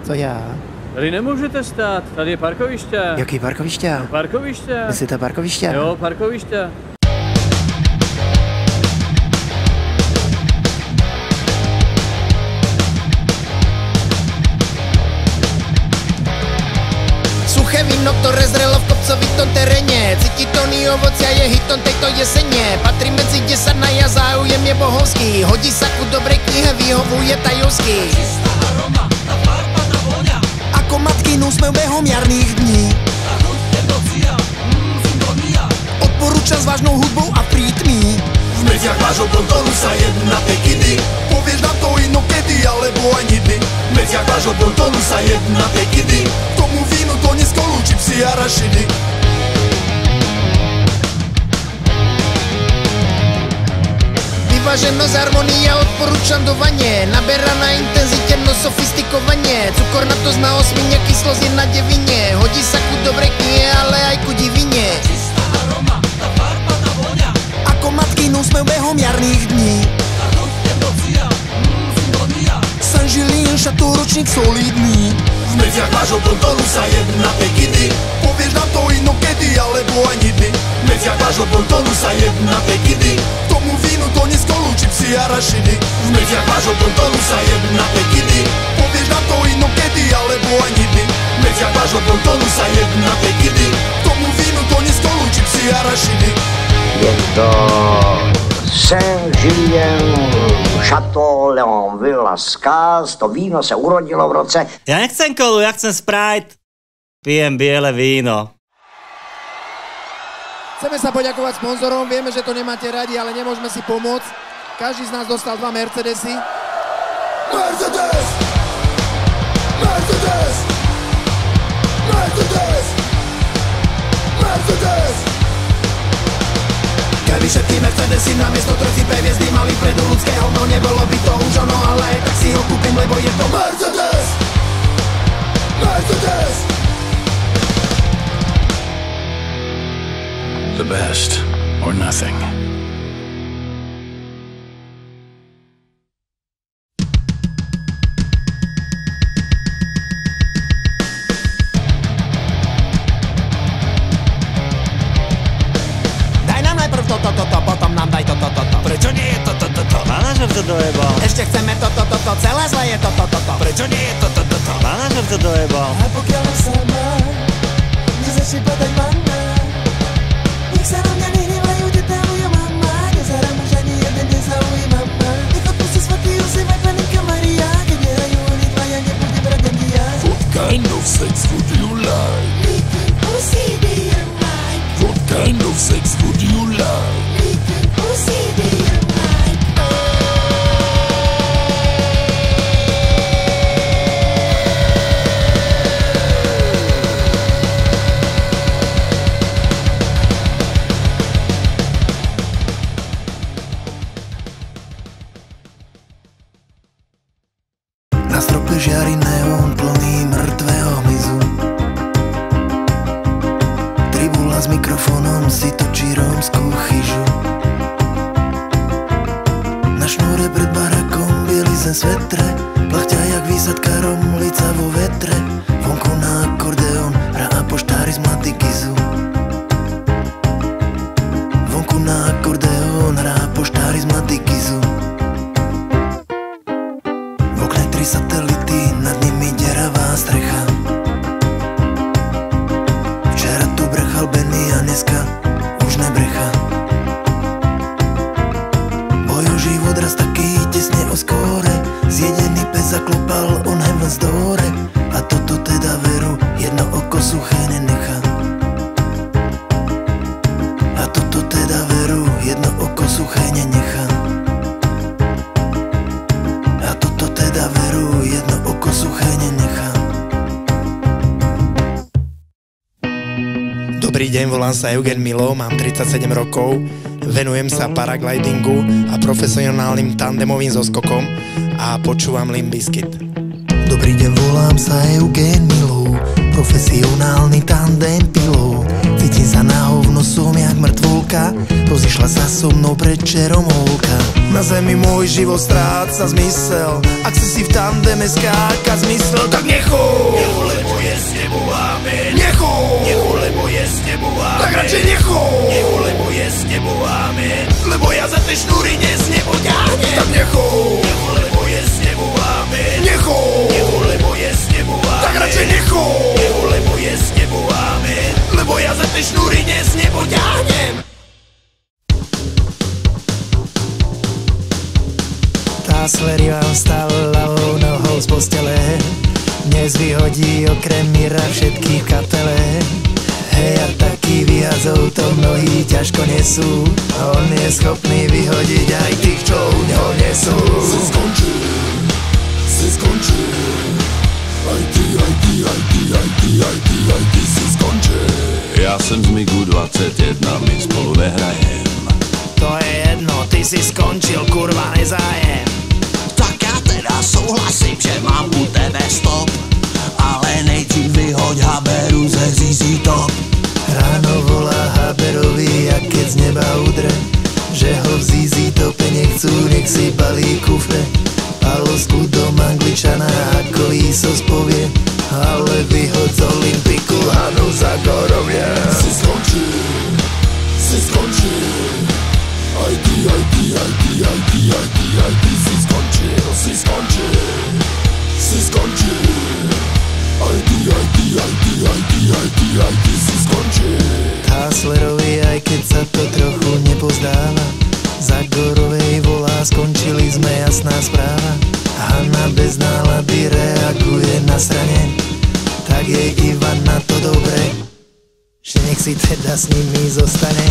Co já? Tady nemůžete stát, tady je parkoviště. Jaký parkoviště? Parkoviště. Myslíte parkoviště? Jo, parkoviště. Suché víno, ktoré zrelo v kopcovitom teréne. Cititoný ovocia je hitom tejto jesene. Patrí medzi 10 na ja, záujem je bohovský. Hodí sa ku dobrej knihe, vyhovuje tajovský. Čistá aroma, tá farba, tá voňa. Ako matky úsmev behom jarných dní. Tá chuť emocia, symphonia. Odporúčam s vážnou hudbou a prítmí. V medziach vášho pontonu sa jedna tekidy. Povieš nám to inokedy, alebo aj nikdy. V medziach vášho pontonu sa jedna tekidy. Tomu vínu to neskolu čipsy a rašidy. Vyváženosť, harmonia, odporúčam do vane. Naberaná intenzite, no sofistikovanie. Cukor na to zná osmiňa, kyslosť je na devine. Hodí sa ku dobrej knihe, ale aj ku divine. Čistá aroma, tá farba, tá voňa. Ako matky úsmev behom jarných dní. Tá chuť emocia, symphonia. Saint-Julien, šatoročník solidný. V medziach vášho pontonu sa jedna tekidy. Povieš nám to inokedy, alebo aj nikdy. V medziach vášho pontonu sa jedna tekidy. Tomu vínu to neskolu čipsy a rašidy. V medziach vášho pontonu sa jedna tekidy. Povieš nám to inokedy, alebo aj nikdy. V medziach vášho pontonu sa jedna tekidy. Tomu vínu to neskolu čipsy a rašidy. Je to Saint-Julien Chateau Leonville Lascaz. To víno se urodilo v roce... Ja nechcem kolu, ja chcem Sprite. Pijem biele víno. Chceme sa poďakovať sponzorom, vieme, že to nemáte radi, ale nemôžeme si pomôcť. Každý z nás dostal 2 Mercedesy. Mercedes! Mercedes! Mercedes! Mercedes! Keby všetky Mercedesy namiesto trojcipe hviezdy mali predu ľudského, no nebolo by to už ono, ale aj tak si ho kúpim, lebo je to Mercedes! Mercedes! The best or nothing. Daj nám najprv toto, potom nám daj toto. Prečo nie je toto? Manažer to dojebal. Ešte chceme toto, celé zle je toto. Prečo nie je toto? Manažer to dojebal. A pokiaľ sama nezačne padať manna, nech sa na mňa nehnevajú, detá moja mama. Nezarám už ani jeden, nezaujíma ma. Nech odpustí svatý Josef aj Panenka Maria. Keď nehrajú oni dvaja, nebudem brať ani ja. What kind of sex would you like? Licking pussy, dear Mike. What kind of sex would you like? Licking pussy, dear Mike. Na strope žiari neón plný mŕtvého hmyzu. Tribula s mikrofónom si točí rómskú chyžu. Na šnúre pred barakom bielize svetre, plachťa jak výsadka romlica vo vetre. Vonku na akordeón hrá poštári z Matikizu. Vonku na akordeón hrá poštári z Matikizu. V okne 3 satelity, nad nimi deravá strecha. Včera tu brechal Benny a dneska už nebrecha. Bojo život raz taký tesne o skóre, zjedený pes zaklopal on heaven's doore. A toto teda veru jedno oko suché nenecha. A toto teda veru jedno oko suché nenecha. A toto teda veru jedno oko suché nenecha. Dobrý deň, volám sa Eugen Milo, mám 37 rokov, venujem sa paraglidingu a profesionálnym tandemovým zoskokom a počúvam Limp Bizkit. Dobrý deň, volám sa Eugen Milo, Profesionálny tandem pilot, cítim sa na hovno, som jak mŕtvolka, rozišla sa so mnou pred čeromolka. Na zemi môj život stráca zmysel, ak si v tandeme skáka zmysel, tak nechoj, lebo je s tebou amen. nechoj, Lebo je s tebou amen. tak radšej nechoj, Lebo je s tebou amen. Lebo ja za tie šnúry dnes nepoťahnem. tak nechoj, Lebo je s tebou amen. nechoj, Lebo je s tebou amen. tak radšej nechoj, Lebo je s tebou amen. Lebo ja za tie šnúry dnes nepoťahnem. tá slery vám stále ľavou nohou z postele, dnes vyhodí okrem Mira všetkých katele. Hej, a taký vyhazov to mnohí ťažko nesú, a on je schopný vyhodiť aj tých, čo u ňoho nesú. Si skončil. Aj ty si skončil. Já jsem z MIGu 21, my spolu nehrajem. To je jedno, ty si skončil, kurva, nezájem. Tak já teda souhlasím, že mám u tebe stop, ale nejdřív vyhoď Haberu ze ZZ Top. Ráno volá Haberovi, a keď z neba udre, že ho v ZZ Tope nechcú, nech si balí kufre. Palosku dom Angličana ako Isos povie, ale vyhod z Olympiku Hanu Zagorovie. Si skončil. Aj ty si skončil. Si skončil. Aj ty si skončil. Háslerovi, aj keď sa to trochu nepozdáva, Zagorovej volá, skončili sme, jasná správa. Hanna bez nálady reaguje na srane, tak jej Ivan na to dobre, že nech si teda s nimi zostane.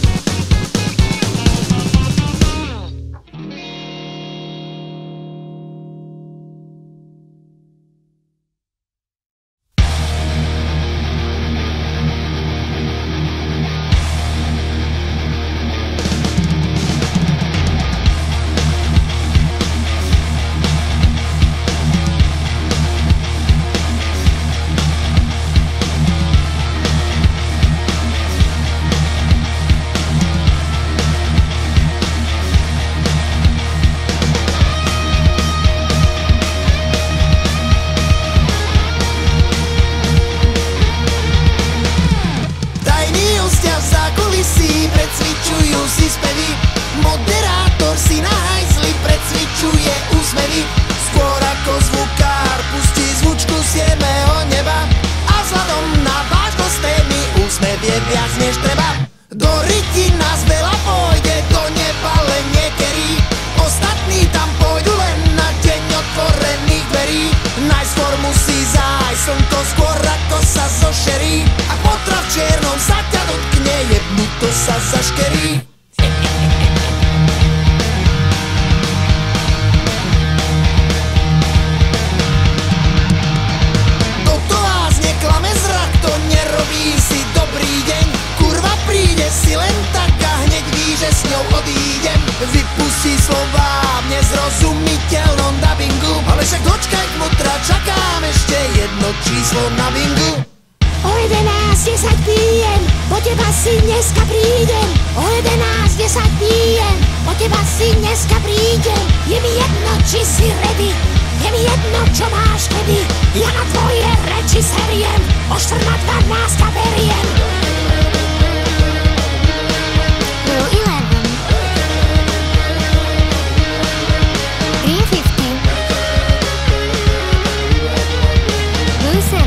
Precvičujú si spevy, moderátor si na hajzli precvičuje úsmevy. Skôr ako zvukár pustí zvučku z 7. neba, a vzhľadom na vážnosť témy úsmev je viac než treba. Do ryti nás veľa pôjde, do neba len niekedy, ostatní tam pôjdu len na deň otvorených dverí. Najskôr musí zájsť slnko, skôr ako sa zošerí, a potra v čiernom sa ťa dotkne, jednu to sa zaškerí. Toto vás neklame zrak, to nerobí si dobrý deň. Kurva príde si len tak a hneď ví, že s ňou odídem. Vypustí slová v nezrozumiteľnom dabingu, ale však dočkaj kmotra, čakám ešte jedno číslo na bingu. O 11:10 pijem, po teba si dneska prídem. O 11:10 pijem, po teba si dneska prídem. Je mi jedno, či si ready, je mi jedno, čo máš kedy. Ja na tvoje reči seriem, o 14:12 beriem. Blue 11 350 Blue 7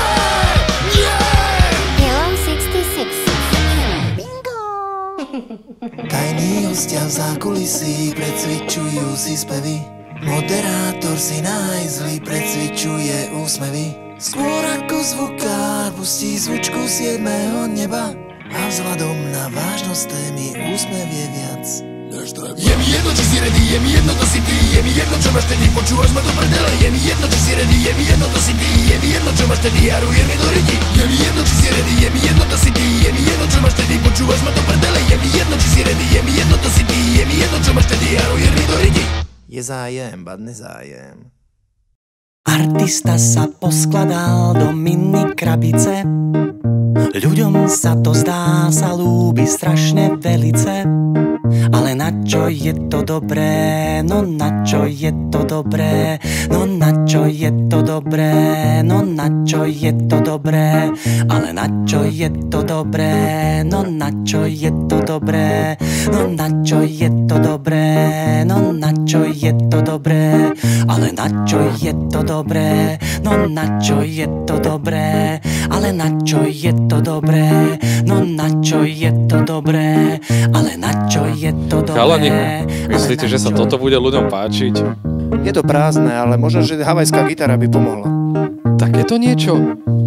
Tajní hostia v zákulisí precvičujú si spevy, moderátor si na hajzli precvičuje úsmevy. Skôr ako zvukár pustí zvučku z 7. neba, a vzhľadom na vážnosť témy úsmev je viac. Je mi jedno, či si ready, je mi jedno, to si ty. Je mi jedno, čo máš tedy, počúvaš ma do prdele. Je mi jedno, či si ready, je mi jedno, to si ty. Je mi jedno, čo máš tedy, jaruje mi do ryti. Je mi jedno, či si ready, je mi jedno, to si ty. Je mi jedno, čo máš tedy, počúvaš ma do prdele. Je mi jedno, či si ready, je mi jedno, to si ty. Je mi jedno, čo máš tedy, jaruje mi do ryti. Je zájem, bad nezájem. Artista sa poskladal do mini krabice. Ľuďom sa to zdá, sa ľúbi strašne velice. Ale na čo je to dobré, no na čo je to dobré, no na čo je to dobré, no na čo je to dobré, ale na čo je to dobré, no na čo je to dobré, no na čo je to dobré, no na čo je to dobré, ale na čo je to dobré, no na čo je to dobré, ale na čo je to dobré, no na čo je to dobré, ale na čo je to dobré. Chalani, myslíte, že sa toto bude ľuďom páčiť? Je to prázdne, ale možno, že havajská gitara by pomohla. Takéto niečo?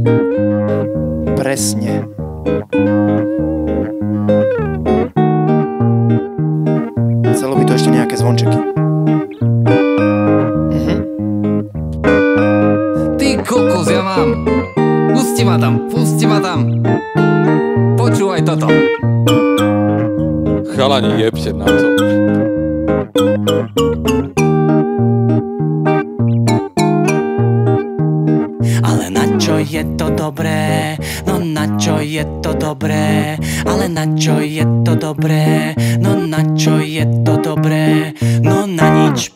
Presne. Chcelo by to ešte nejaké zvončeky. Ty kokos, ja mám. Pusti ma tam. Počúvaj toto. Chalani, jebte na to. Ale na čo je to dobré, no na čo je to dobré, ale na čo je to dobré, no na čo je to dobré, no na nič.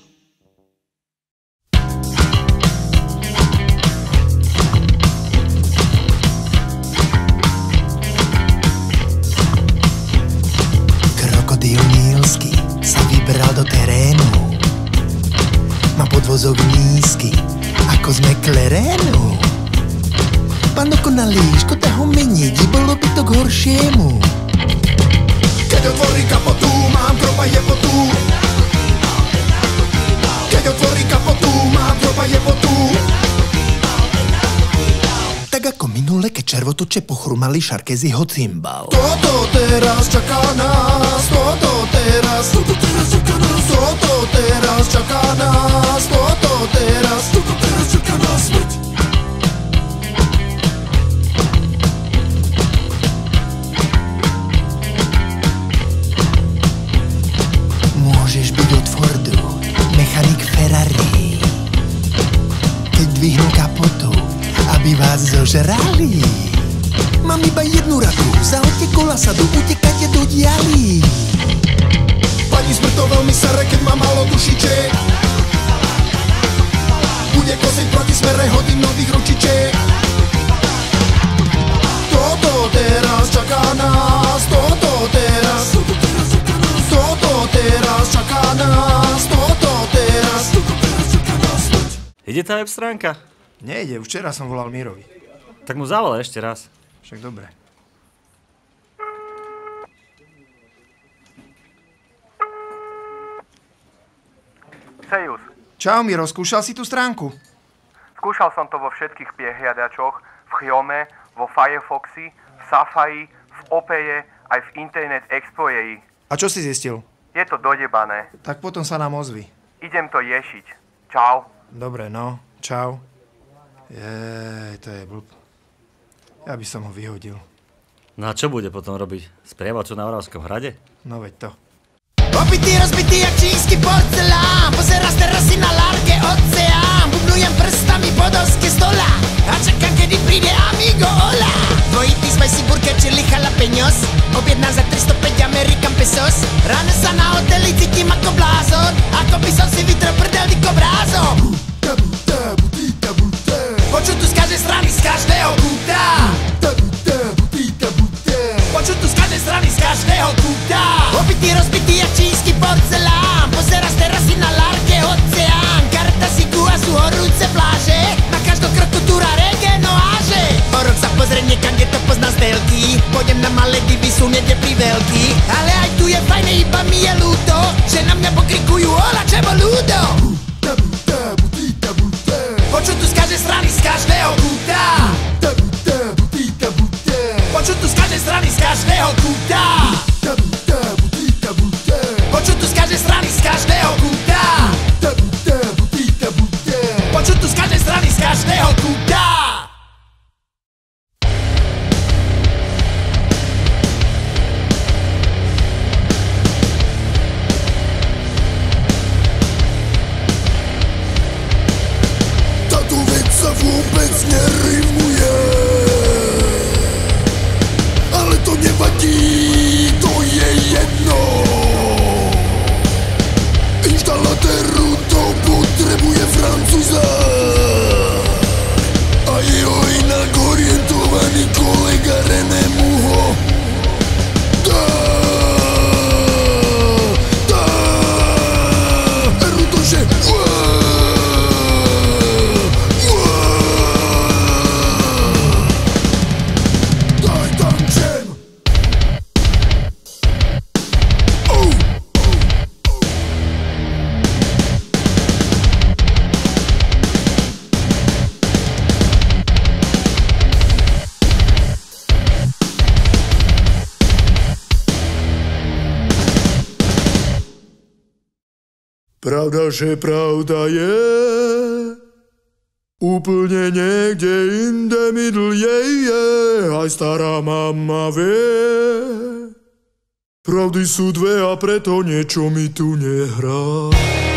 Vybral do terénu, má podvozok nízky, ako z McLarenu. Pán dokonalý, škoda ho meniť, bolo by to k horšiemu. Keď otvorí kapotu, mám kropa jepotu. Keď otvorí kapotu, mám kropa jepotu. Tak ako minule, keď červotoče pochrumali Šarkeziho cymbal. Toto teraz čaká nás, toto teraz čaká nás, toto teraz čaká nás, toto teraz čaká nás smrť. Môžeš byť od Fordu, mechanik Ferrari. Keď dvihnú kapotu, aby vás zožrali. Mám iba jednu radu, zahoďte kola sadu, utekajte do diaľy. Pani smrť to veľmi sere, keď má málo dušičiek. Bude kosiť proti smere, hodím nových ručičiek. Toto teraz čaká nás, toto teraz čaká nás, toto teraz čaká nás. Ide tá web stránka? Nejde, už včera som volal Mírovi. Tak mu zavolaj ešte raz. Však dobre. Sejus. Čau Miro, skúšal si tú stránku? Skúšal som to vo všetkých priehľadačoch, v Chrome, vo Firefoxi, v Safari, v Opeye, aj v Internet Explorer. A čo si zistil? Je to dojebané. Tak potom sa nám ozvi. Idem to riešiť. Čau. Dobre, no. Čau. To je blb. Ja by som ho vyhodil. No a čo bude potom robiť? Sprievaču na Oravskom hrade? No veď to. Opitý, rozbitý jak čínsky porcelán. Pozerá z terasy na lárke oceán. Bubnujem prstami po doske stola a čakám, kedy príde amigo hola. Dvojitý spicy burger, čili jalapeños. Objednám za 305 American pesos. Ráno sa na hoteli cítim ako blázon, ako by som si vytrel prdelníko brázom. Počuť tu z každej strany, z každého kúta. Počuť tu z každej strany, z každého kúta. Opitý, rozbitý jak čínsky porcelán. Pozerá z terasy na lárke oceán. Karta siku a sú horúce pláže. Na každom kroku túra reggae noáže. O rok sa pozrie niekam, kde to pozná z telky. Pôjdem na Maledivy, sú niekde pri veľký. Ale aj tu je fajné, iba mi je ľúto, že na mňa pokrikujú hola, čo ľúdo. Počuť tu z každej strany, z každého kúta. Počuť tu z každej strany, z každého kúta. Počuť tu z každej strany, z každého kúta. Počuť tu z každej strany, z každého kúta. To tu Pravda, že pravda je úplne niekde inde middle je, aj stará mama vie. Pravdy sú dve a preto niečo mi tu nehrá.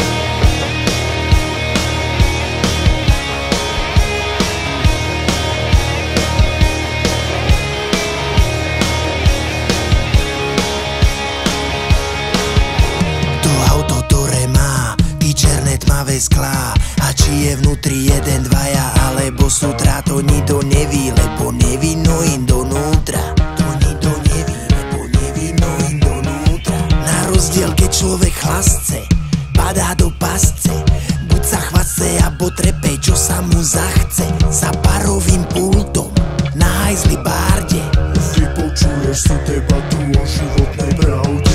Sklá. A či je vnútri jeden, dvaja, alebo sú tráto, nikto neví, lebo neví no im donútra. To nikto neví, lebo neví no im donútra. Na rozdiel, keď človek chlasce, padá do pasce, buď sa chvace, abo trepej, čo sa mu zachce. Za parovým pultom, na hajzli bárde, vypočuješ si debatu o životnej pravde.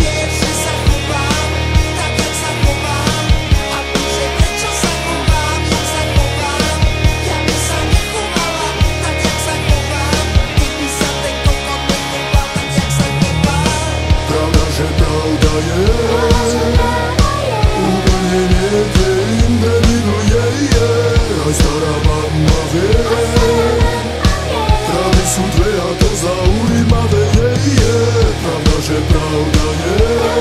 Úplne niekde inde middle je, aj stará mama vie. Pravdy sú dve a to zaujímavé je. Pravda, že pravda je.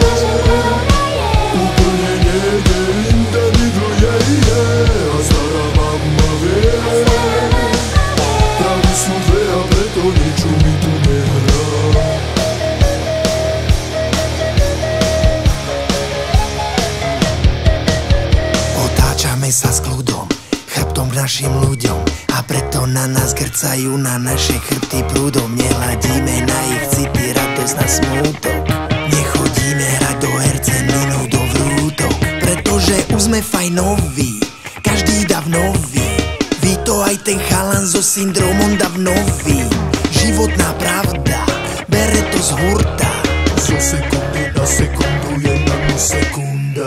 Úplne niekde inde middle je, aj stará mama vie. Pravdy sú dve a preto niečo mi tu nehrá. Sa s kľudom, chrbtom k našim ľuďom, a preto na nás grcajú, na naše chrbty prúdom. Nehľadíme na ich city, radosť na smútok, nechodíme hrať do herce minú do vrútok, pretože už sme fajnoví, každý dav nový. Ví to aj ten chalan so syndromom dav nový. Životná pravda, bere to z hurta, zo sekundy na sekundu je nanosekunda.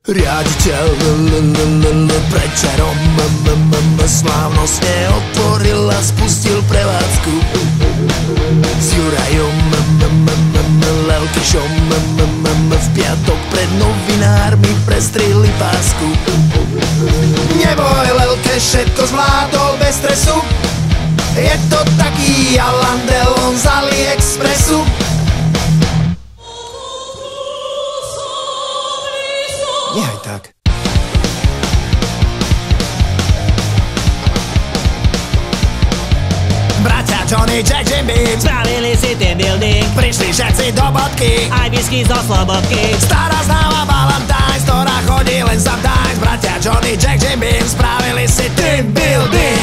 Riaditeľ predčerom slávnostne otvoril a spustil prevádzku s Jurajom Lelkešom. V piatok pred novinármi prestrihli pásku. Neboj, Lelkeš všetko zvládol bez stresu. Je to taký Alain Delon z AliExpressu. Nehaj tak. Bratia Johnny, Jack, Jim Beam Spravili si team building, prišli všetci do bodky, aj whisky zo slobodky. stará známa Valentine's, ktorá chodí len sometimes. Bratia Johnny, Jack, Jim Beam spravili si team building.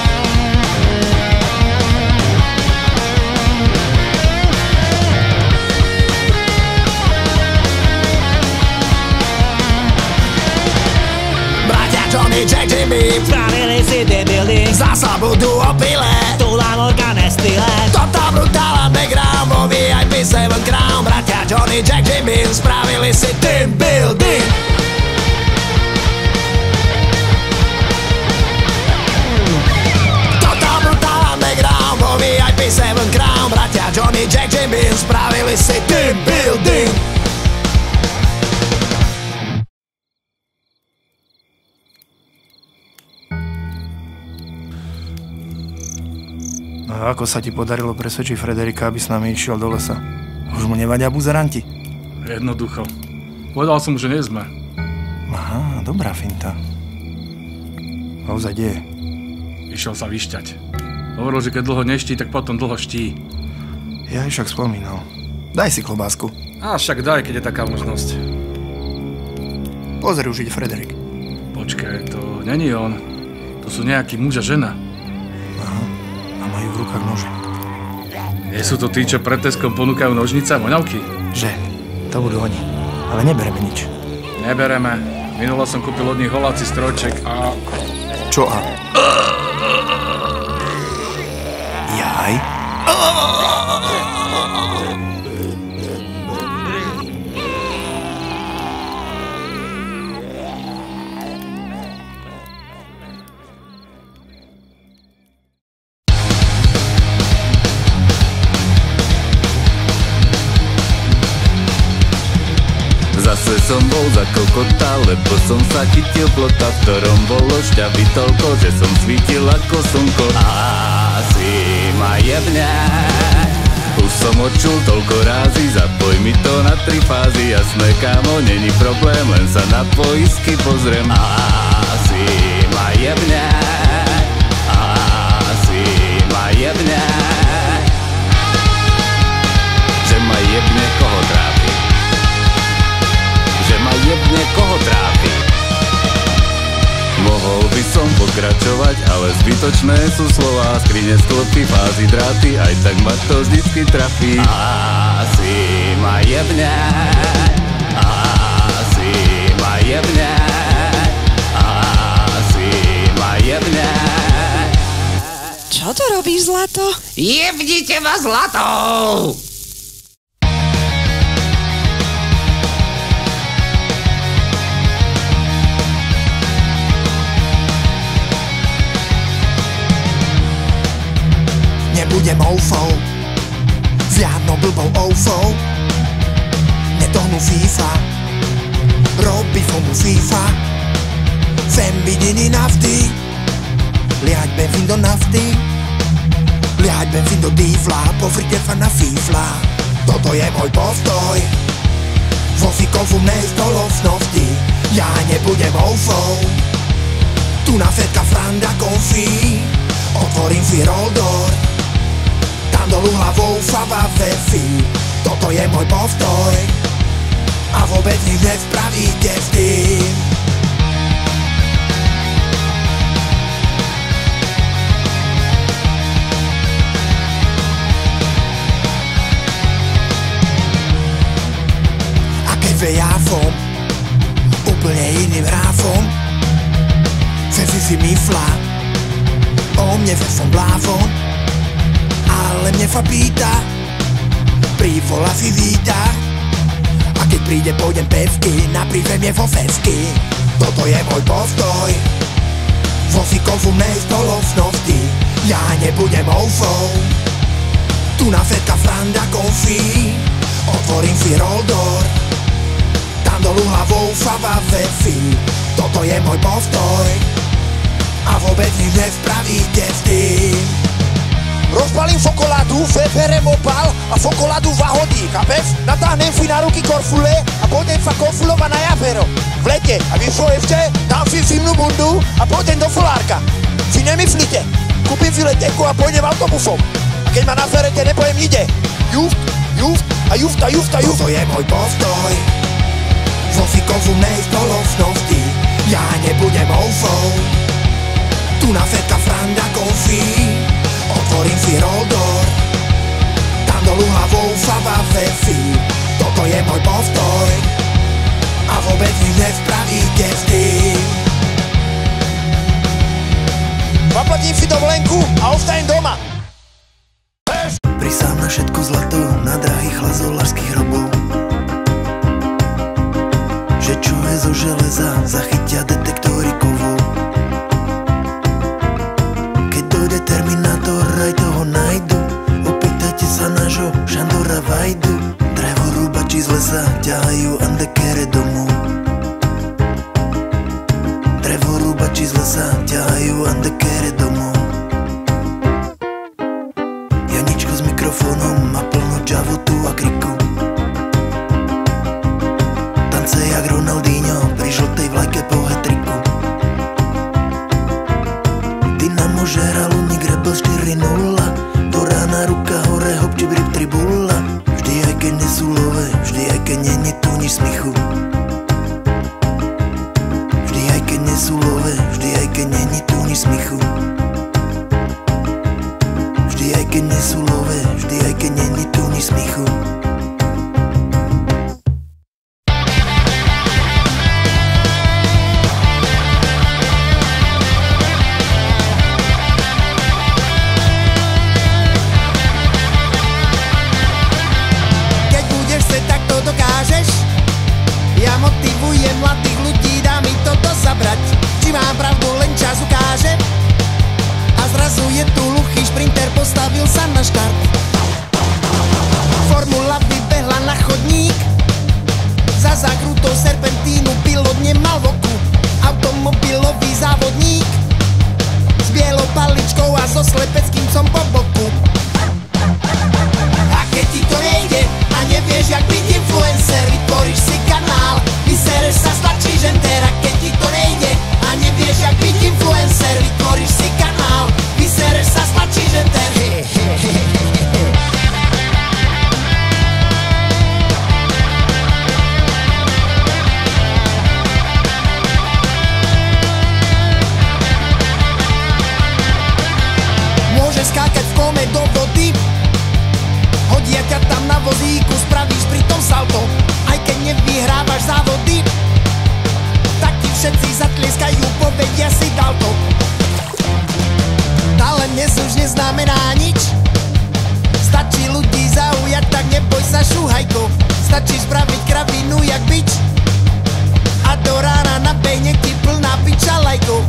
Johnny, Jack, Jimmy Spravili si team building, zasa budú opile, tu nám organe style. toto brutál underground vo VIP 7 Crown. Bratia Johnny, Jack, Jimmy spravili si team building. Toto brutál underground vo VIP 7 Crown. Bratia Johnny, Jack, Jimmy spravili si team building. A ako sa ti podarilo presvedčiť Frederika, aby s nami išiel do lesa? Už mu nevadia buzeranti? Jednoducho. Povedal som mu, že nie sme. Aha, dobrá finta. A ozaj kde je? Išiel sa vyšťať. Hovoril, že keď dlho neští, tak potom dlho ští. Ja aj však spomínal. Daj si klobásku. A však daj, keď je taká možnosť. Pozri, už ide Frederik. Počkaj, to není on. To sú nejaký muž a žena. Majú v rukách nože. Nie sú to tí, čo pred Teskom ponúkajú nožnice a voňavky? Že, to budú oni. Ale nebereme nič. Nebereme. Minule som kúpil od nich holáci strojček a... Čo a? Jaj? Zase som bol za kokota, lebo som sa chytil plota, v ktorom bolo šťavy toľko, že som svítil ako slnko. Asi ma jebne. Už som odčul toľko rázy, zapoj mi to na 3 fázy. Jasné kámo, není problém, len sa na poisky pozriem. Asi ma jebne. Asi ma jebne. Že ma jebne, koho trápi. Že ma jebne, koho trápi. Mohol by som pokračovať, ale zbytočné sú slová. Skrine, sklopy, fázy, dráty, aj tak ma to vždycky trafí. Asi ma jebne. Asi ma jebne. Asi ma jebne. Čo to robíš, zlato? Jebnite ma zlatou! Nebudem oufou, žiadnou blbou oufou. Netohnú FIFA, robí fomu FIFA. Sem vidiny nafty, liať benzín do nafty, liať benzín do dýfla, pofrite fa na fífla. Toto je môj postoj, vo fikovu nejstolovnosti. Ja nebudem oufou, tu na fetka Franda konfí. Otvorím Firoldor, tam dolu hlavou fava vefi. Toto je môj postoj a vôbec nič nespravíte s tým. A keď ja som úplne iným ráfom, Fefi si mysla o mne, že som blázon, ale mne fa pýta, privola si víta. A keď príde, pôjdem pevky, na prízemie vo fesky. Toto je môj postoj, vo fikovu mnej spolocnosti. Ja nebudem oufou, tu na fetka Franda Konfi. Otvorím Firoldor, tam dolu hlavou Fava Vefi. Toto je môj postoj a vôbec nič nespravíte s tým. Rozpalím fokoládu, berem opal a fokoládu vahodí, chápeš? Natáhnem si na ruky korfule a pôjdem sa korfulova na jazero. V lete a vy čo ešte, dám si zimnú bundu a pôjdem do Fulárka. Si nemyslíte, kúpim si letenku a pôjdem autobusom. A keď ma nazverete, nepojem ide. Juft, juft a juft a juft a juft. Toto je môj postoj, vo fikovu mnej spoločnosti. Ja nebudem oufou, tu na fetka Franda Konfi. Otvorím Firoldor, tam dolu hlavou Fava Vefi. Toto je môj postoj a vôbec nič nespravíte s tým. Zaplatím si dovolenku a ostanem doma. Prisám na všetko zlato, na drahých lazolářských hrobov. Že čo je zo železa, zachytia detektory kovov. Keď dojde Terminátor, aj toho najdu. Opýtajte sa nášho Šandora Vajdu. Drevo rúbači z lesa ťahajú andekere domov. Drevo rúbači z lesa ťahajú andekere domov. Janičko s mikrofónom má plno džavotu a kriku. Tance jak Ronaldinho pri žltej vlajke po hetriku. Dynamo žeral unik rebel 4-0. Do rána ruka hore hop či brip tribula. Vždy aj keď nie sú love, vždy aj keď nie tu nič smichu. Vždy aj keď nie sú love, vždy aj keď nie tu nič smichu. Vždy aj keď nie sú love, vždy aj keď nie tu nič smichu. Ja motivujem mladých ľudí, dá mi toto zabrať. Či mám pravdu, len čas ukáže. A zrazu je tu hluchý šprinter, postavil sa na štart. Formula vybehla na chodník, za zakrutou serpentínu pilot nemal v oku. Automobilový závodník s bielou paličkou a so slepeckým com po boku. A keď ti to nejde a nevieš, jak byť influencer, vytvoríš si kanál, vysereš sa, stlačíš enter. A keď ti to nejde a nevieš, jak byť influencer, vytvoríš si kanál, vysereš sa, stlačíš enter. Môžeš skákať v kome do vody, hodia ťa tam na vozíku, spravíš pritom salto. Aj keď nevyhrávaš závody, tak ti všetci zatlieskajú, povedia si dal to. Talent dnes už neznamená nič, stačí ľudí zaujať, tak neboj sa šúhajko. Stačí spraviť kravinu jak bič a do rána nabehne ti plná piča lajkov.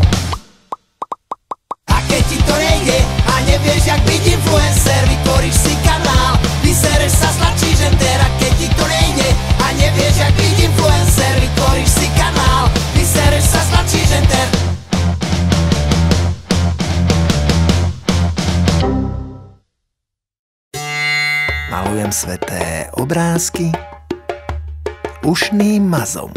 A keď ti to nejde a nevieš, jak byť influencer, vytvoríš si kanál, vysereš sa, stlačíš enter. A keď ti to nejde a nevieš, jak byť influencer, vytvoríš si kanál, vysereš sa, stlačíš enter. Malujem sveté obrázky ušným mazom.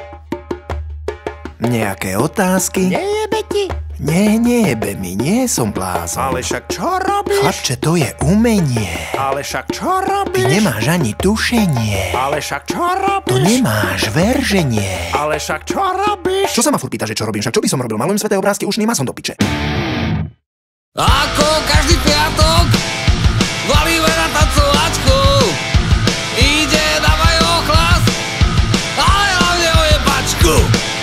Nejaké otázky? Nejebe ti? Nie, nejebe mi, nie som blázon. Ale však čo robíš? Chlapče, to je umenie. Ale však čo robíš? Ty nemáš ani tušenie. Ale však čo robíš? To nemáš verženie. Ale však čo robíš? Čo sa ma furt pýta, že čo robím? Však čo by som robil? Malujem sveté obrázky ušným mazom do piče. Ako každý piatok valíme na tancovačku. Ide, dávaj ohlas, ale hlavne o jebačku.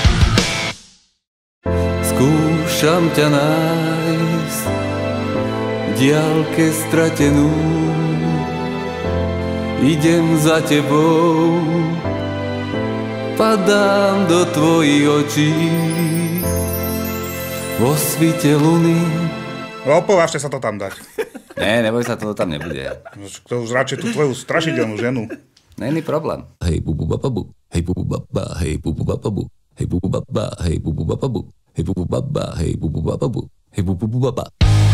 Skúšam ťa nájsť v diaľke stratenú. Idem za tebou Padám do tvojich očí vo svite luny. Opovážte sa to tam dať. Ne, neboj sa, to tam nebude. To už radšej tú tvoju strašidelnú ženu. Není problém. Hej bubu bababu, hej bubu baba, hej bubu bababu, hej bubu baba, hej bubu bababu, hej bubu baba, hej bubu bababu, hej bubu baba.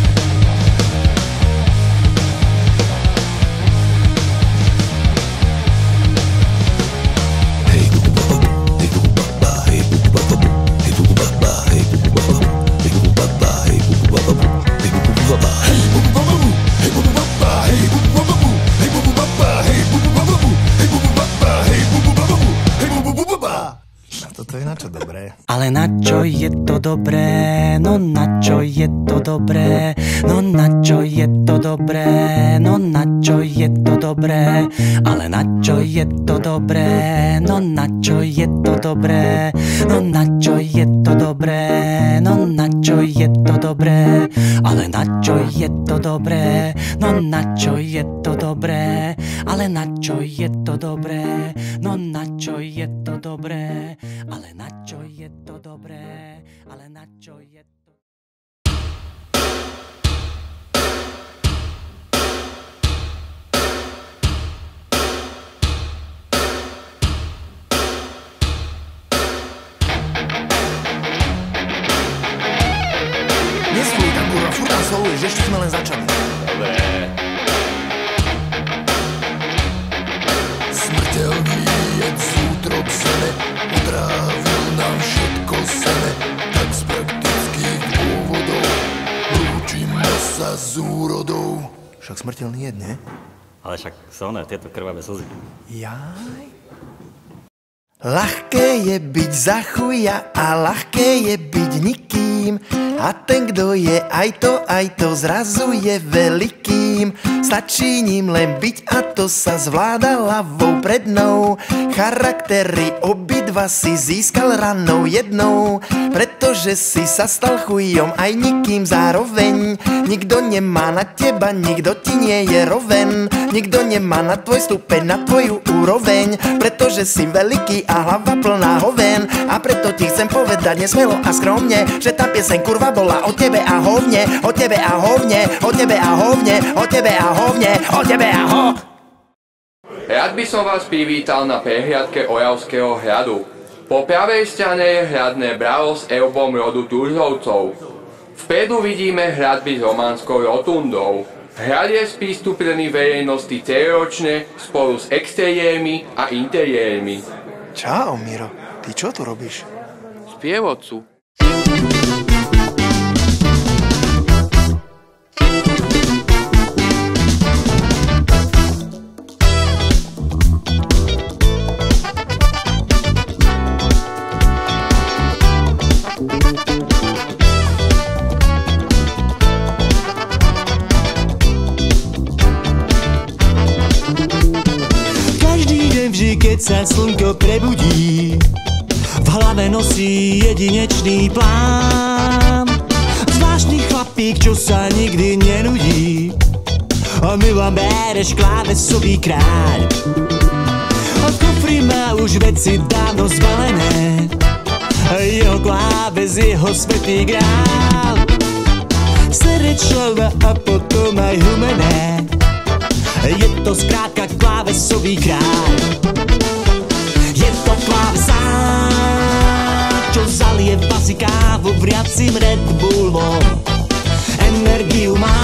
Toto je na čo dobré. Ale na čo je to dobré? No na čo je to dobré? No na čo je to dobré? No na čo je to dobré? Ale na čo je to dobré? No na čo je to dobré? No na čo je to dobré? No na čo je to dobré? Ale na čo je to dobré? No na čo je to dobré? Ale na čo je to dobré? No na čo je to dobré? Ale na čo je to dobré? Ale na čo je to... Nesluj tam, kurva, furt tam soluješ, ešte sme len začali. Dobre. Smrteľný jed z útrob zeme utrávil nám všetko seme, tak z praktických dôvodov lúčime sa s úrodou. Však smrteľný jed, nie? Ale však sú one, tieto krvavé slzy. Jaj. Ľahké je byť za chuja a ľahké je byť nikým. A ten, kto je aj to zrazu je veľkým. Stačí ním len byť a to sa zvláda ľavou prednou. Charaktery obidva si získal ranou jednou, pretože si sa stal chujom aj nikým zároveň. Nikto nemá na teba, nikto ti nie je roven. Nikto nemá na tvoj stupeň, na tvoju úroveň, pretože si veľký a hlava plná hoven. A preto ti chcem povedať nesmelo a skromne, že tá pieseň kurva bola o tebe a hovne, o tebe a hovne, o tebe a hovne, o tebe a hovne, o tebe a ho. Rád by som vás privítal na prehliadke Oravského hradu. Po pravej strane je hradné bravo s erbom rodu Turzovcov. Vpredu vidíme hradby s románskou rotundou. Hrad je sprístupnený verejnosti celoročne spolu s exteriérmi a interiérmi. Čau, Miro. Ty čo tu robíš? Sprievodcu. Keď sa slnko prebudí, v hlave nosí jedinečný plán. Zvláštny chlapík, čo sa nikdy nenudí, a my vám bereš klávesový kráľ. A v kufri má už veci dávno zbalené, jeho kláves, jeho svätý grál. Srdečná a potom aj humené, je to skrátka klávesový kráľ. Je to klávesa, čo zalieva si kávu vriacim Red Bullom. Energiu má,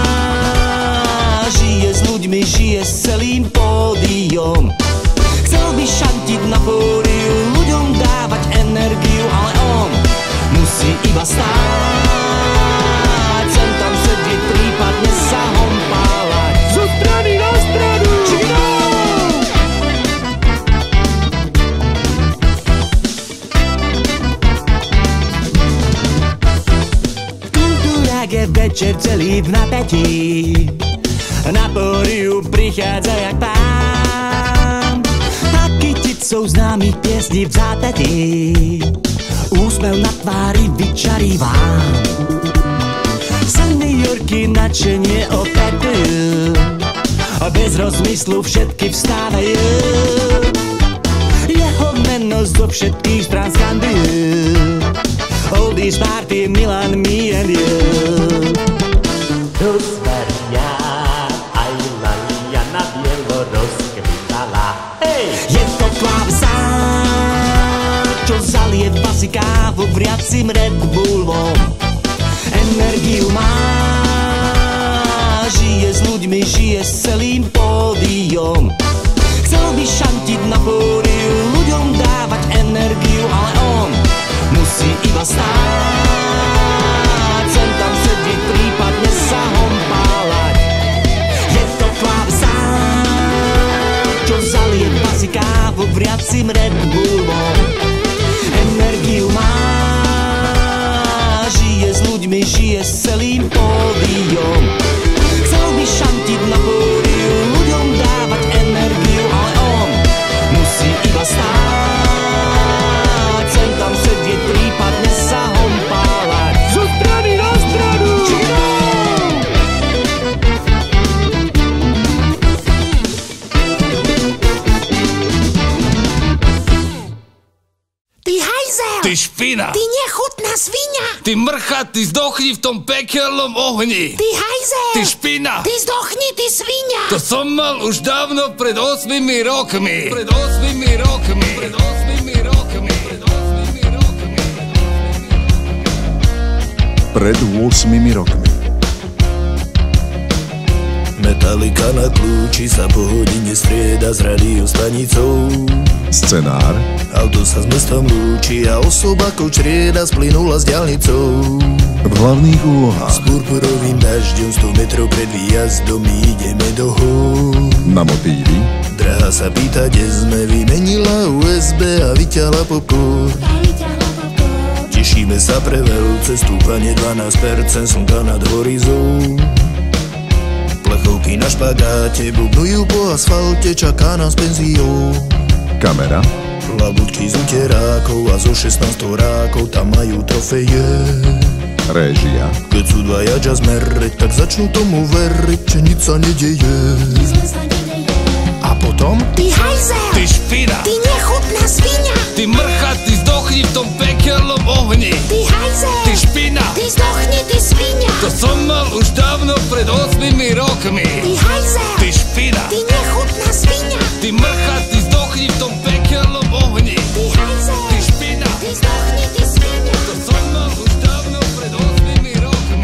žije s ľuďmi, žije s celým pódiom. Chcel by šantiť na pódiu, ľuďom dávať energiu, ale on musí iba stáť. Sem tam sedieť, prípadne sa hompálať zo strany na stranu. Je večer celý v napätí, na pódiu prichádza jak pán. A kyticou známych piesní v zápätí, úsmev na tvári vyčarývá. Seniorky nadšenie opetujú, bez rozmyslu všetky vstávajú. Jeho meno verejnosť zo všetkých strán skanduje. Oldies party, Milan, me and you. Rozvarňa, aj Lalia na bielo rozkvitala. Hej! Je to klavsa, čo zalieva si kávu vriacim Red Bullom. Energiu má, žije s ľuďmi, žije s celým pódiom. Chcel by šantiť na pódiu, ľuďom dávať energiu, ale on musí iba stáť, sem tam sedieť, prípadne sa hompálať. Je to klavsa, čo zalieva si kávu vriacim Red Bullom. Energiu má, žije s ľuďmi, žije s celým pódiom. Chcel by šantiť na pódiu, ľuďom dávať energiu, ale on musí iba stáť, sem tam sedieť, prípadne sa hompálať. Zo strany na stranu! Ty hajzel! Ty špina! Ty nechutná svinia! Ty mrchatý, zdochni v tom pekelnom ohni! Ty hajzel! Ty špina! Ty zdochni, ty svinia! To som mal už dávno pred 8 rokmi! Pred 8 rokmi! Pred 8 rokmi! Pred 8 rokmi. Metalika na kľúči sa po hodine strieda s radiostanicou. Scenár. Auto sa s mestom lúči a osobákov črieda splynula s diaľnicou. V hlavných úlohách. S purpurovým dažďom 100 metrov pred výjazdom my ideme do hôr. Na motívy. Drahá sa pýta, kde sme, vymenila USB a vyťahla popor. Tešíme sa pre veľce, stúpanie 12%, slnka nad horizou. Plechovky na špagáte, bubnujú po asfalte, čaká nás penziou. Kamera. Labutky z uterákov a zo 16 rákov, tam majú trofeje. Réžia. Keď sú dvaja jazzmery, tak začnú tomu veriť, že nič sa nedeje. A potom? Ty hajzel! Ty špina! Ty nechutná svinia! Ty mrchatý, zdochni v tom pekelnom ohni! Ty hajzel! Ty špina! Ty zdochni, ty svinia! To som mal už dávno pred 8 rokmi! Ty hajzel! Ty špina! Ty nechutná svinia! Ty mrchatý, zdochni v tom pekelnom ohni! Ty hajzel! Ty špina! Ty zdochni, ty svinia! To som mal už dávno pred 8 rokmi!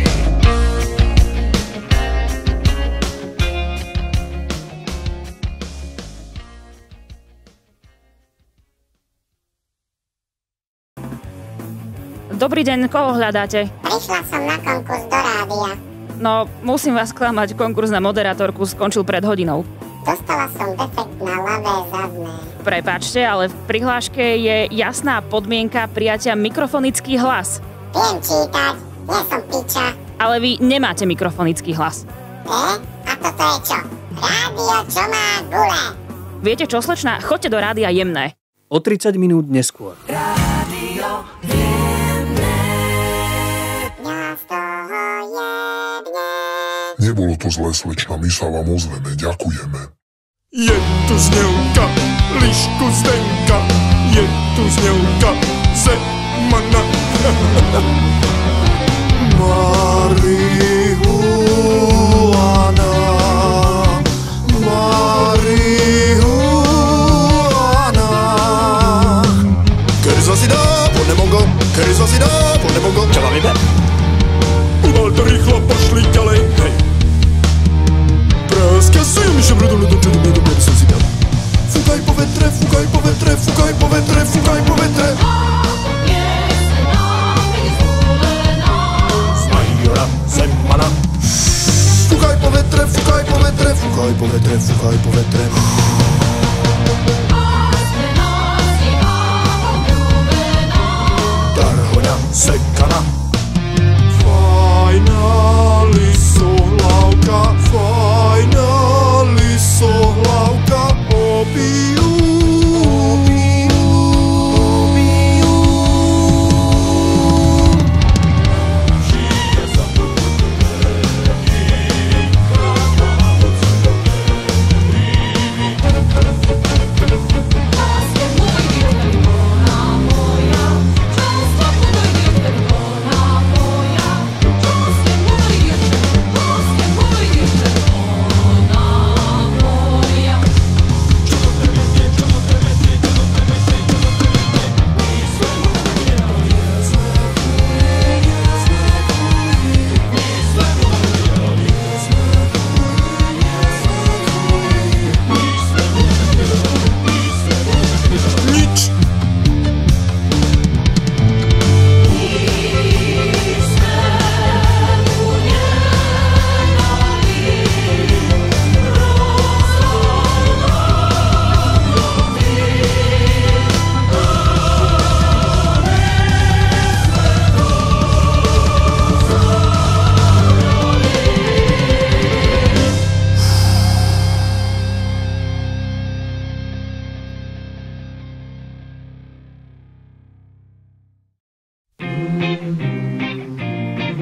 Dobrý deň, koho hľadáte? Prišla som na konkurs do rádia. No, musím vás klamať, konkurs na moderátorku skončil pred hodinou. Dostala som defekt na ľavé zadné. Prepáčte, ale v prihláške je jasná podmienka prijatia mikrofonický hlas. Viem čítať, nie som piča. Ale vy nemáte mikrofonický hlas. A toto je čo? Rádio, čo má gule. Viete čo, slečná? Choďte do rádia Jemné. O 30 minút neskôr. Rádio Nebolo to zlé, slečna, my sa vám ozveme, ďakujeme. Je tu Znelka, Lišku Zdenka, je tu Znelka, Zemana. Marihuana, Marihuana. Kerizva si dá, podne bongo, kerizva si dá, podne bongo. Čo vám ide? Uvalte rýchlo, pošli ďalej, hej. Praskasujú mi, že brudú ľudom, čo dobré, dobré, som si dal. Fúkaj po vetre, fúkaj po vetre, fúkaj po vetre, fúkaj po vetre. Znajora Zemana. Fúkaj po vetre, fúkaj po vetre, fúkaj po vetre, fúkaj po vetre. Tarhoňa sekana. Fajná lisohlavka, fajná lisohlavka, opium.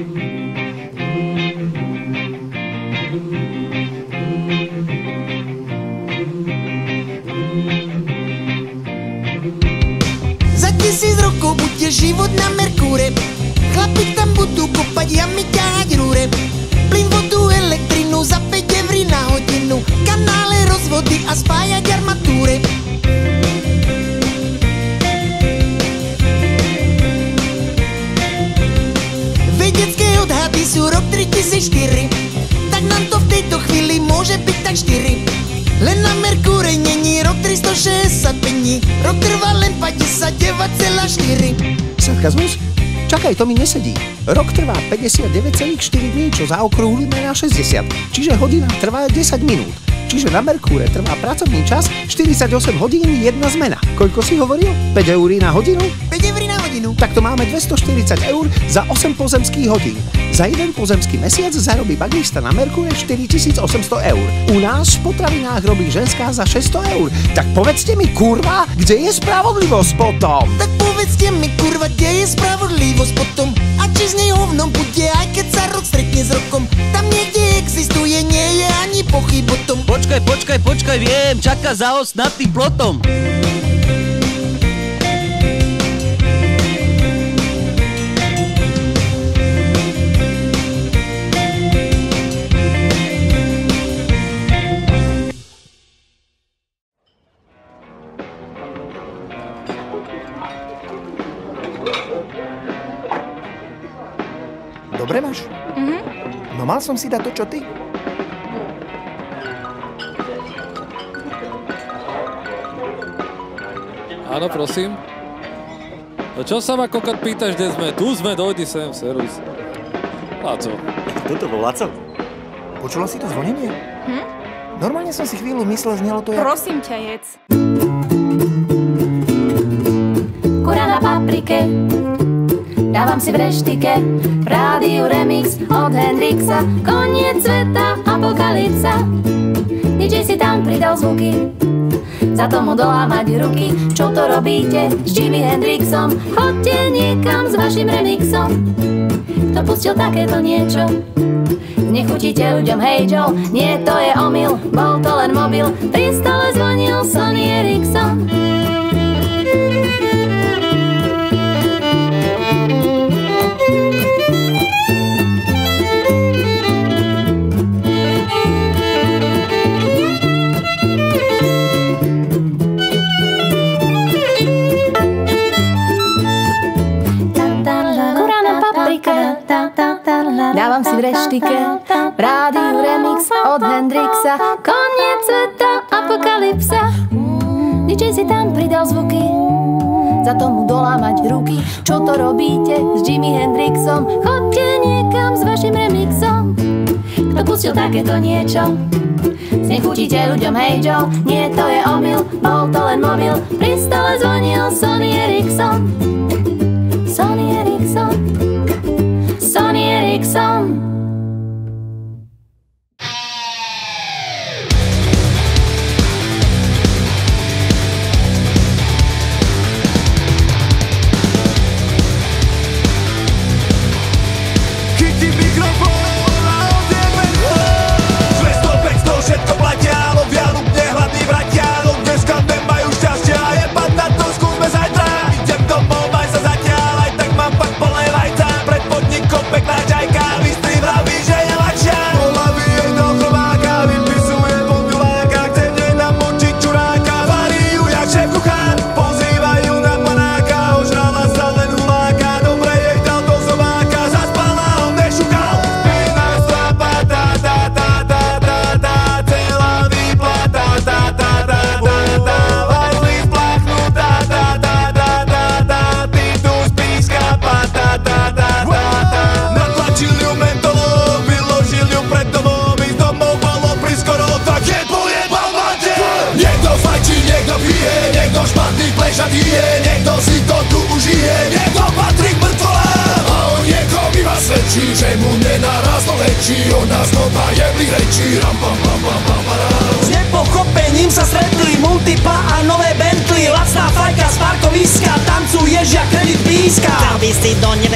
Za 1000 rokov bude život na Merkúre. Chlapi tam budú kopať jamy, ťahať rúre. Plyn, vodu, elektrinu za 5 eur na hodinu. Kanále, rozvody a spájať armatúre. Vedecké odhady sú rok 3004. Tak nám to v tejto chvíli môže byť tak 4. Len na Merkúre není rok 365 dní. Rok trvá len 59,4. Sarkazmus? Čakaj, to mi nesedí. Rok trvá 59,4 dní, čo zaokrúhlime na 60. Čiže hodina trvá 10 minút. Čiže na Merkúre trvá pracovný čas 48 hodín, 1 zmena. Koľko si hovoril? 5 eur na hodinu? 5 eur na hodinu. Tak to máme 240 eur za 8 pozemských hodín. Za jeden pozemský mesiac zarobí bagista na Merkúre 4800 eur. U nás v potravinách robí ženská za 600 eur. Tak povedzte mi, kurva, kde je spravodlivosť potom? Tak povedzte mi, kurva, kde je spravodlivosť potom? A či z nej hovnom bude, aj keď sa rok stretne s rokom? Tam niekde existuje, nie je ani pochyb o tom. Počkaj, viem, čaká za os nad tým plotom. Dobre máš? No mal som si dať to, čo ty? Áno, prosím. No čo sa ma kokot pýtaš, kde sme? Tu sme, dojdi sem, servis. Laco. Tuto bol Laco. Počula si to zvonenie? Normálne som si chvíľu myslel, znelo to jak... Prosím ťa, jedz. Kura na paprike, dávam si v reštike, v rádiu remix od Hendrixa, koniec sveta, apokalypsa. DJ si tam pridal zvuky, za tomu dolámať ruky. Čo to robíte s Jimi Hendrixom? Chodte niekam s vašim remixom. Kto pustil takéto niečo? Nechutíte ľuďom, hej Joe, nie, to je omyl, bol to len mobil, pri stole zvonil Sony Ericsson. Dávam si v reštike, v rádiu remix od Hendrixa, koniec sveta, apokalypsa. DJ si tam pridal zvuky, za tomu dolámať ruky. Čo to robíte s Jimi Hendrixom? Chodte niekam s vašim remixom. Kto pustil takéto niečo? Znechutíte ľuďom, hej Joe, nie, to je omyl, bol to len mobil, pri stole zvonil Sony Ericsson. Sony Ericsson, Sony Ericsson. Chytí mikrofón a odjebe to. 200, 500, všetko platia, lovia ľudne hladní bratia. No dneska nemajú šťastia, jebať na to, skúsme zajtra. Idem domov, maj sa zatiaľ, aj tak mám fakt plné vajca. Pred podnikom pekná čajka, vystrý vraví, že je ľahšia. Po hlavy jej do chromáka, vypisuje moduláka. Chce v nej namočiť čuráka, varí ju jak šéf kuchár. Pozývajú na panáka, ožrala sa len huláka. Dobre jej dal do zobáka, zaspala, on nešukal. Pena strápa, tá, tá, tá, tá, tá, tá, celá vyplata, tá, tá, tá, tá, tá, vajzli splachnutá, tá, tá, tá, tá, tá, ty tu spíš chápa, tá, tá, tá, tá, tá. Natlačil ju mentolom, vyložil ju pred domom, ísť domov bolo priskoro, tak je pojebal máte. Niekto fajčí, niekto pije, niekto špatný plešatý je, niekto si to tu užije, niekto patrí k mŕtvolám. A on niekomu iba svedčí, že mu nenarastol väčší, ona znova jebli rečí, ram pam pam pam pam pam. S nepochopením sa stretli multipa a nové Bentley. Lacná fajka z parkoviska, tancuješ jak kredit píska. Dal by si do nebe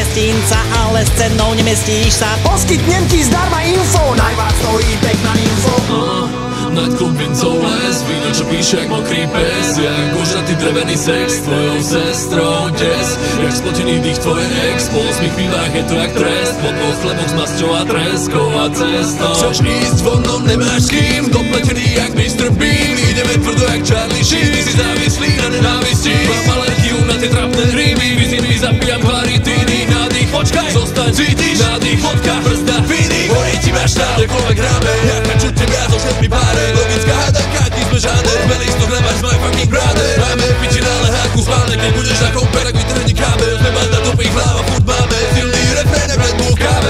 hostínca, ale s cenou nemestíš sa. Poskytnem ti zdarma info, najvác stojí pekná info. Nightclub Vincov les, víno čo píše jak mokrý pes. Jak ožratý drevený sex s tvojou sestrou des. Jak spotený dých tvoje ex, po 8 chvíľach je to jak trest. Po 2 chleboch s masťou a treskou a cestou. Chceš ísť von, no nemáš s kým, dopletený jak Mr. Bean. Ideme tvrdo jak Charlie Sheen, ty si závislý na nenávisti. Mám alergiu na tie trapné rímy, vyzimy zapijam klaritiny. Nádych, počkaj, zostaň, cítiš, nádych, vodka, brzda, viny. Horí ti máš stále koľvek ráme, ja kaču tebia zo všetmi páre. Logická hadanka, ty sme žádne, sme listok na máš my fucking brother. Máme piči na lehátku spálne, keď budeš na koupe, tak vytrhni kábel. Sme banda topých hlav a furt máme silný refrén, Red Bull káve.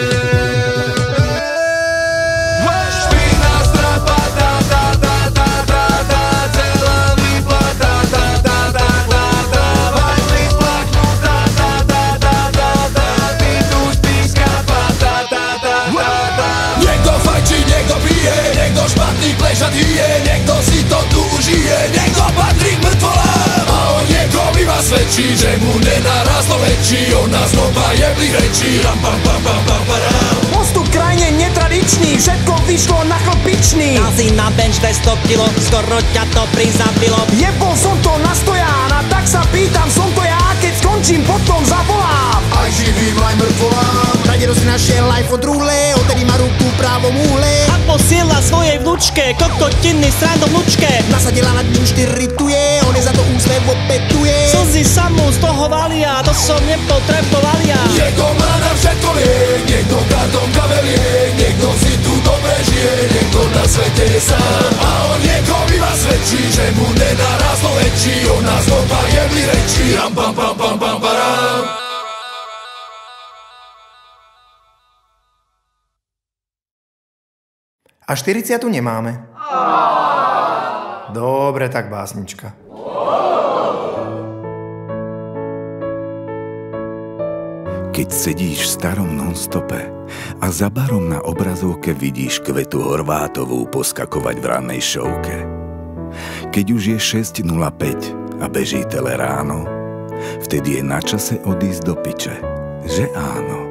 Špatný je, niekto si to tu užije, niekto patrí k mŕtvolám. A on niekomu iba svedčí, že mu nenarastlo väčší, on nás znova jebli rečí. Ram pam pam pam pam param. Postup krajne netradičný, všetko vyšlo na chlpičný. Dal si na bench 200 kilo, skoro ťa to prizabilo. Jebol som to na stoján a tak sa pýtam, som to ja, keď skončím, potom zavolám. Aj živým, aj mŕtvolám. Radedo si našiel life od rúle, odtedy má ruku právom úle. A posiela svojej vnúčke, kokotiny srandom vnúčke. Nasadila nad ním 4 tuje, on je za to úsmev opetuje. Slzy sa mu z toho valia, to som nepotreboval ja. Niekto má na všetko vie, niekto kartom kavelie, niekto si tu dobre žije, niekto na svete je sám. A on niekomu iba svedčí, že mu nenarastlo väčší, on nás znova jebli rečí. Ram pam pam pam pam param. A 40 nemáme. Dobre, tak básnička. Keď sedíš v starom nonstope a za barom na obrazovke vidíš Kvetu Horvátovú poskakovať v rannej šovke. Keď už je 6:05 a beží Teleráno, vtedy je na čase odísť do piče, že áno.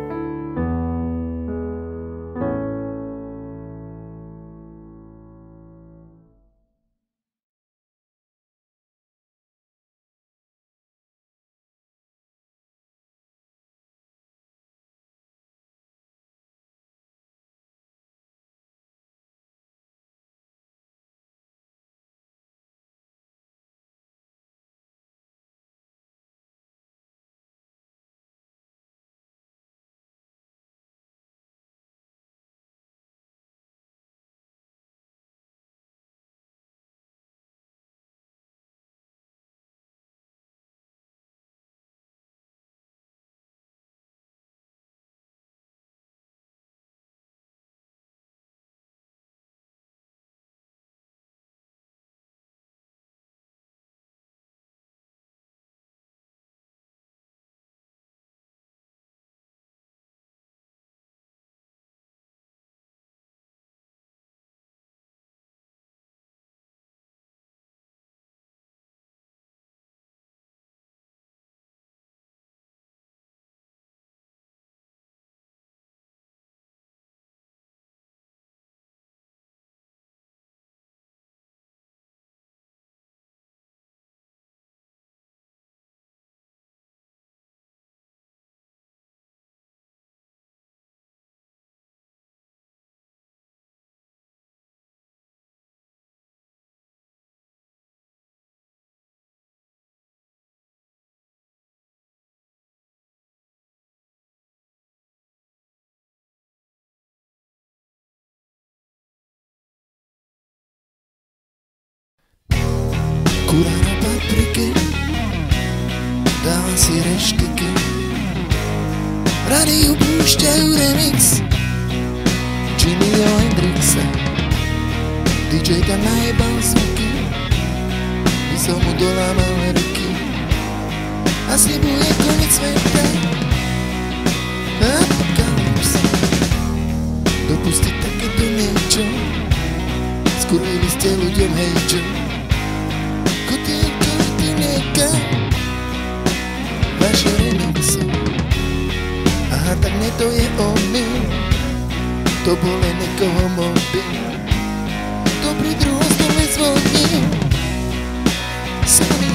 Kurá na papriky, dávam si reštiky. V rádiu púšťajú remix Jimmyho Hendrixa. DJ tam najebal zvuky, by som mu dolámal ruky a slibuje koniec sveta. Apokalypsa. Dopustiť takéto niečo, skurvili ste ľuďom hejčo. Koty nieka, vaše remixy omyl, to bol len niekoho mobil, to pri druhom stole zvonil. Sa mi